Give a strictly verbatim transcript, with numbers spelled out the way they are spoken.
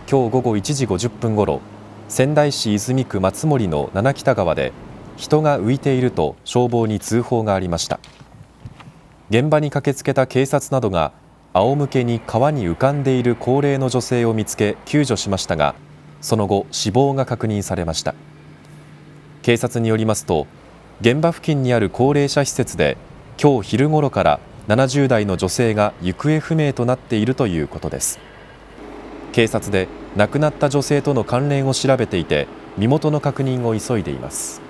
今日午後いちじごじゅっぷんごろ、仙台市泉区松森の七北川で人が浮いていると消防に通報がありました。現場に駆けつけた警察などが仰向けに川に浮かんでいる高齢の女性を見つけ救助しましたが、その後死亡が確認されました。警察によりますと、現場付近にある高齢者施設で今日昼ごろからななじゅう代の女性が行方不明となっているということです。警察で亡くなった女性との関連を調べていて、身元の確認を急いでいます。